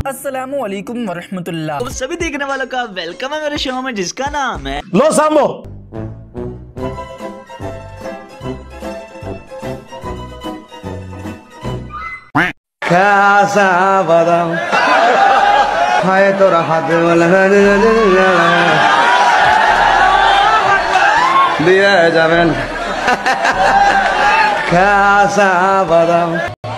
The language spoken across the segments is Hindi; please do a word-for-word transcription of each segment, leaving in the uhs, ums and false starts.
अस्सलामु अलैकुम वरहमतुल्लाह। तो सभी देखने वालों का वेलकम है मेरे शो में जिसका नाम है लो सामो। कैसा बदम हाय तो रहा दिया जावेन कैसा बदम।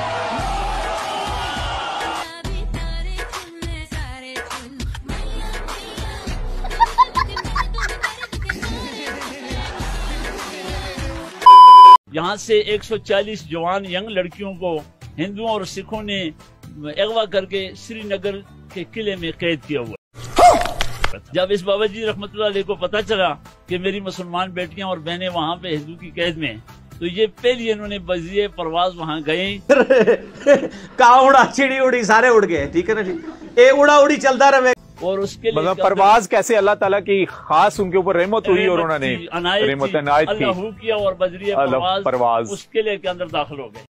यहाँ से एक सौ चालीस जवान यंग लड़कियों को हिंदुओं और सिखों ने अगवा करके श्रीनगर के किले में कैद किया हुआ। जब इस बाबा जी रहमतुल्लाह अलैह को पता चला कि मेरी मुसलमान बेटियां और बहनें वहाँ पे हिंदू की कैद में, तो ये पहले इन्होंने बज़िए परवाज वहाँ गए। का उड़ा चिड़ी उड़ी सारे उड़ गए, ठीक है ना जी, ए उड़ा उड़ी चलता रहे। और उसके लिए परवाज कैसे अल्लाह ताला की खास उनके ऊपर रहमत हुई और उन्होंने रहमत अनायत की अल्लाह किया और बजरिया परवाज, परवाज उस किले के अंदर दाखिल हो गए।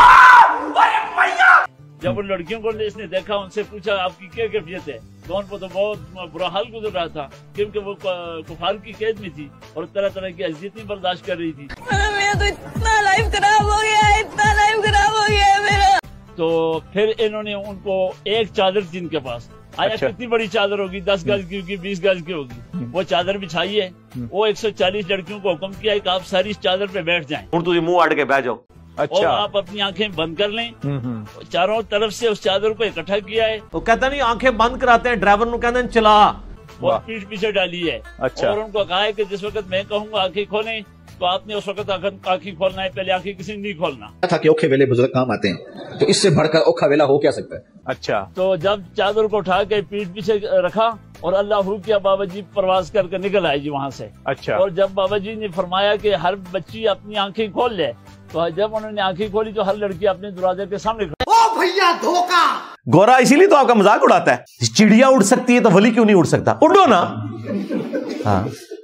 जब उन लड़कियों को इसने देखा, उनसे पूछा आपकी क्या कैफियत है, तो उनको तो बहुत बुरा हाल गुजर रहा था क्योंकि वो कुफार की कैद में थी और तरह तरह की अज़ियतें बर्दाश्त कर रही थी। मेरा तो इतना लाइफ खराब हो गया है, इतना लाइफ खराब हो गया है मेरा। तो फिर इन्होंने उनको एक चादर थी इनके पास, आया अच्छा। कितनी बड़ी चादर होगी, दस गज की होगी, बीस गज की होगी, वो चादर बिछाई है। वो एक सौ चालीस लड़कियों को हुक्म किया है कि आप सारी इस चादर पे बैठ जाएं। तुझे मुंह आड़ के बैठ जाओ। अच्छा। और आप अपनी आंखें बंद कर लें। चारों तरफ से उस चादर को इकट्ठा किया है। वो कहता नहीं आंखें बंद कराते हैं, ड्राइवर को कहते हैं चला, और पीठ पीछे डाली है। अच्छा। और उनको कहा है कि जिस वक्त मैं कहूँगा आंखें खोलें तो आपने उस वक्त आंखें खोलना है, पहले आंखें किसी ने नहीं खोलना था कि औखे वेले बुजुर्ग काम आते हैं, तो इससे बढ़कर औखा वेला हो क्या सकता है। अच्छा। तो जब चादर को उठा के पीठ पीछे रखा और अल्लाह किया, बाबा जी परवाज करके निकल आए जी वहाँ से। अच्छा। और जब बाबा जी ने फरमाया कि हर बच्ची अपनी आंखें खोल ले, तो जब उन्होंने आंखें खोली तो हर लड़की अपने दरवाजे के सामने खड़ी। ओ भैया धोखा। गोरा इसीलिए तो आपका मजाक उड़ाता है, चिड़िया उड़ सकती है तो वली क्यों नहीं उड़ सकता, उड़ो ना। हाँ,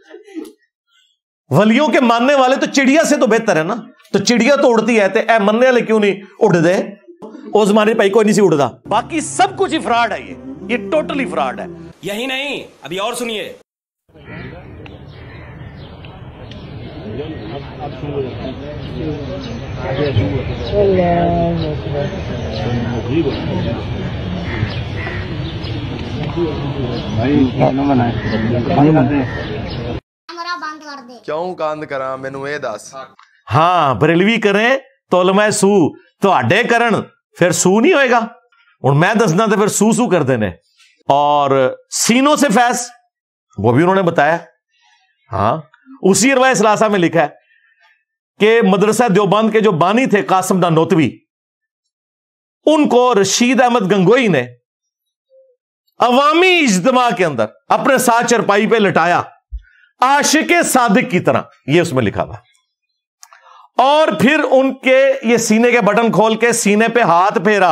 वलियों के मानने वाले तो चिड़िया से तो बेहतर है ना, तो चिड़िया तो उड़ती है, ए मनने वाले क्यों नहीं उड़ दे। उस माने भाई कोई नहीं सी उड़दा, बाकी सब कुछ ही फ्रॉड है, ये ये टोटली फ्रॉड है। यही नहीं, अभी और सुनिए। क्यों कांद करा मैनू ये दस। हाँ, बरेलवी करें तो मैं सू तो आडे करन फिर सू नहीं होएगा। और मैं दसना तो फिर सू सू कर देने। और सीनों से फैस वो भी उन्होंने बताया। हाँ, उसी रवाय सलासा में लिखा है कि मदरसा देवबंद के जो बानी थे कासिम नानोतवी, उनको रशीद अहमद गंगोई ने अवामी इज्तिमा के अंदर अपने साथ चरपाई पे लटाया आशिके सादिक की तरह, ये उसमें लिखा हुआ। और फिर उनके ये सीने के बटन खोल के सीने पे हाथ फेरा,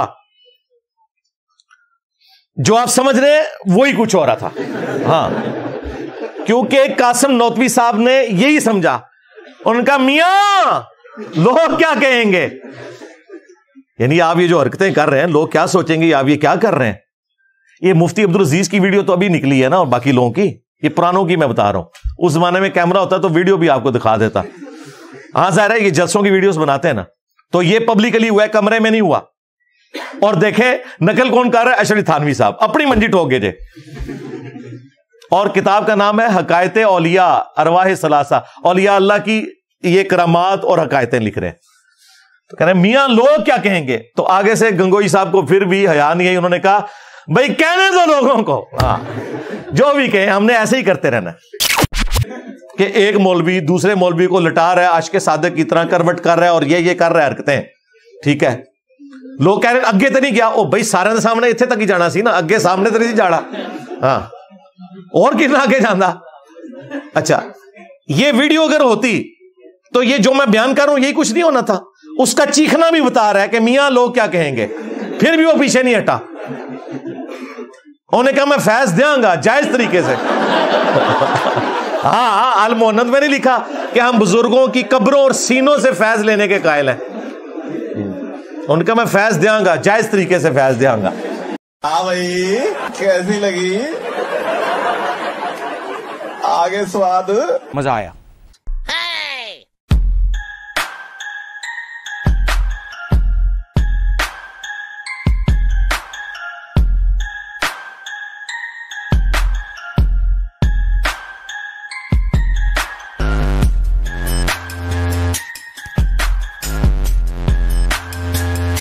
जो आप समझ रहे हैं वही कुछ हो रहा था। हाँ, क्योंकि कासिम नौतवी साहब ने यही समझा, उनका मियां लोग क्या कहेंगे, यानी आप ये जो हरकतें कर रहे हैं लोग क्या सोचेंगे, आप ये क्या कर रहे हैं। ये मुफ्ती अब्दुल अजीज की वीडियो तो अभी निकली है ना, और बाकी लोगों की, ये पुरानों की मैं बता रहा हूं। उस जमाने में कैमरा होता तो वीडियो भी आपको दिखा देता। हाँ जाहिर है, ये जलसों की वीडियोस बनाते हैं ना, तो ये पब्लिकली हुआ है, कमरे में नहीं हुआ। और देखे नकल कौन कर रहा है, अशरफ थानवी साहब अपनी मंजी ठोक गए थे। और किताब का नाम है हकायते औलिया अरवाह सलासा, औलिया अल्लाह की ये करामात और हकायतें लिख रहे हैं। तो कह रहे मियां लोग क्या कहेंगे। तो आगे से गंगोई साहब को फिर भी हया नहीं आई, उन्होंने कहा भाई कहने दो लोगों को, हाँ जो भी कहे, हमने ऐसे ही करते रहना कि एक मौलवी दूसरे मौलवी को लटा रहा है, आशिके सादिक की तरह करवट कर रहा है और ये ये कर रहा है हरकतें, ठीक है। लोग कह रहे हैं अगे तो नहीं गया, ओ भाई सारे सामने इत्थे तक ही जाना सी ना, अगे सामने तो नहीं जाना। हाँ, और कितना आगे जाना। अच्छा, ये वीडियो अगर होती तो ये जो मैं बयान कर रहा हूं यही कुछ नहीं होना था। उसका चीखना भी बता रहा है कि मियां लोग क्या कहेंगे, फिर भी वो पीछे नहीं हटा। उन्होंने कहा मैं फैज देंगा जायज तरीके से। हाँ हाँ, अल मोहन्नद में नहीं लिखा कि हम बुजुर्गों की कब्रों और सीनों से फैज लेने के कायल हैं। उनका मैं फैज देंगा जायज तरीके से फैज देंगा। हाँ भाई कैसी लगी आगे स्वाद मजा आया।